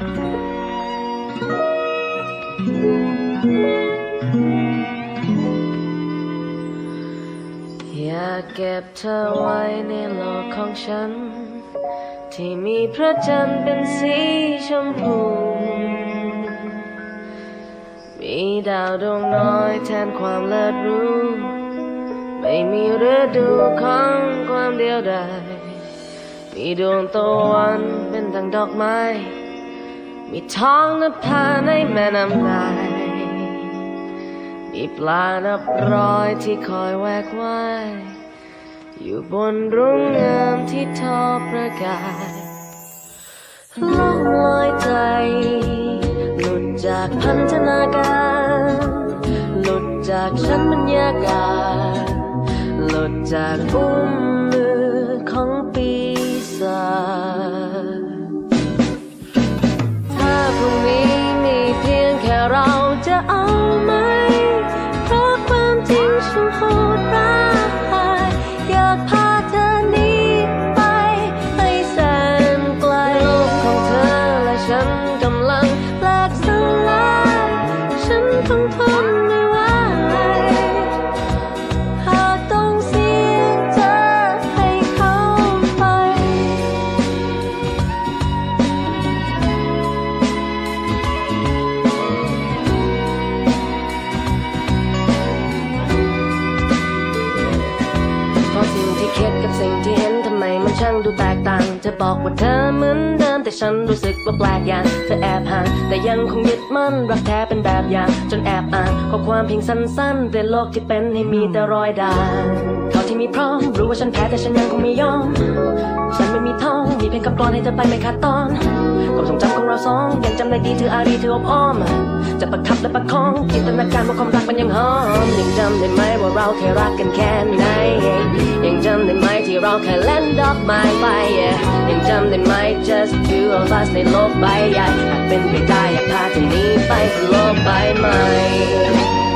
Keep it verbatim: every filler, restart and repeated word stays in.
อยากเก็บเธอไว้ในโลกของฉันที่มีพระจันทร์เป็นสีชมพูมีดาวดวงน้อยแทนความเลิศรู้ไม่มีฤดูของความเดียวดายมีดวงตะวันเป็นดังดอกไม้มีท้องนภาในแม่น้ำนายมีปลานับร้อยที่คอยแวกว่ายอยู่บนรุ่งงามที่ทอประกายล่องลอยใจหลุดจากพันธนาการหลุดจากชั้นบรรยากาศหลุดจากอุ้มมือของปีศาจถ้าพรุ่งนี้มีเพียงแค่เราจะเอาไหมเพราะความจริงฉันโหดร้ายอยากพาเธอหนีไปให้แสนไกลโลกของเธอและฉันกำลังแตกสลายฉันคงทนไม่ไหวหากต้องเสียเธอให้เขาไปเพราะสิ่งที่คิดกับสิ่งที่เห็นทำไมมันช่างดูแตกต่างเธอบอกว่าเธอเหมือนเดิมแต่ฉันรู้สึกว่าแปลกอย่างเธอแอบห่างแต่ยังคงยึดมั่นรักแท้เป็นแบบอย่างจนแอบอ่านข้อความเพียงสั้นๆแต่โลกที่เป็นให้มีแต่รอยด่างเขาที่มีพร้อมรู้ว่าฉันแพ้แต่ฉันยังคงไม่ยอมฉันไม่มีท้องมีเพียงคำกลอนให้เธอไปไม่ขาดตอนความทรงจำของเราสองยังจำได้ดีเธออารีเธออบอ้อมจะประคับและประคองจินตนาการว่าความรักมันยังหอมยังจำได้ไหมว่าเราเคยรักกันแค่ไหนยังจำได้ไหมที่เราเคยเล่นดอกไม้ไปยังจำได้ไหม just two of us ในโลกใบใหญ่หากเป็นไปได้อยากพาเธอหนีไปบนโลกใบใหม่